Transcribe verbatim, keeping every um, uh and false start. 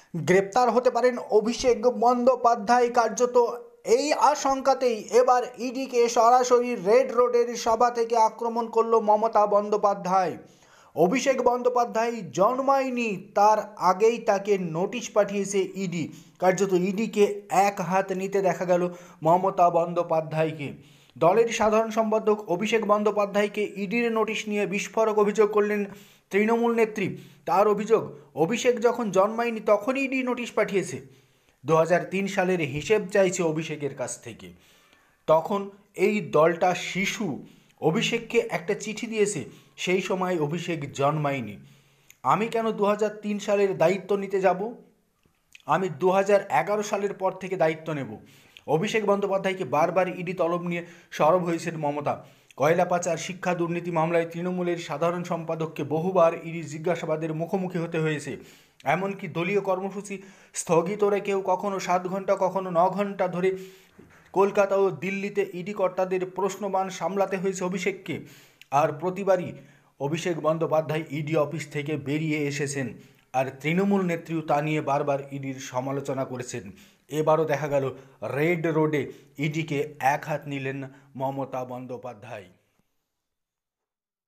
গ্রেপ্তার হতে পারেন অভিষেক বন্দ্যোপাধ্যায়। কার্যত এই আশঙ্কাতেই এবার ইডিকে সরাসরি রেড রোডের সভা থেকে আক্রমণ করল মমতা বন্দ্যোপাধ্যায়। অভিষেক বন্দ্যোপাধ্যায় জন্মায়নি তার আগেই তাকে নোটিশ পাঠিয়েছে ইডি। কার্যত ইডিকে এক হাত নিতে দেখা গেল মমতা বন্দ্যোপাধ্যায়কে। দলের সাধারণ সম্পাদক অভিষেক বন্দ্যোপাধ্যায়কে ইডির নোটিশ নিয়ে বিস্ফোরক অভিযোগ করলেন তৃণমূল নেত্রী। তার অভিযোগ, অভিষেক যখন জন্মায়নি তখনই ইডি নোটিশ পাঠিয়েছে। দু হাজার তিন সালের হিসেব চাইছে অভিষেকের কাছ থেকে। তখন এই দলটা শিশু, অভিষেককে একটা চিঠি দিয়েছে, সেই সময় অভিষেক জন্মায়নি। আমি কেন দু হাজার তিন সালের দায়িত্ব নিতে যাব? আমি দু হাজার এগারো সালের পর থেকে দায়িত্ব নেব। অভিষেক বন্দ্যোপাধ্যায়কে বারবার ইডি তলব নিয়ে সরব হয়েছেন মমতা। কয়লা পাচার, শিক্ষা দুর্নীতি মামলায় তৃণমূলের সাধারণ সম্পাদককে বহুবার ইডি জিজ্ঞাসাবাদের মুখোমুখি হতে হয়েছে। এমনকি দলীয় কর্মসূচি স্থগিত রেখেও কখনো সাত ঘন্টা কখনো ন ঘন্টা ধরে কলকাতা ও দিল্লিতে ইডি কর্তাদের প্রশ্নবাণ সামলাতে হয়েছে অভিষেককে। আর প্রতিবারই অভিষেক বন্দ্যোপাধ্যায় ইডি অফিস থেকে বেরিয়ে এসেছেন, আর তৃণমূল নেত্রীও তা নিয়ে বারবার ইডির সমালোচনা করেছেন। এবারও দেখা গেল রেড রোডে ইডিকে এক হাত নিলেন মমতা বন্দ্যোপাধ্যায়।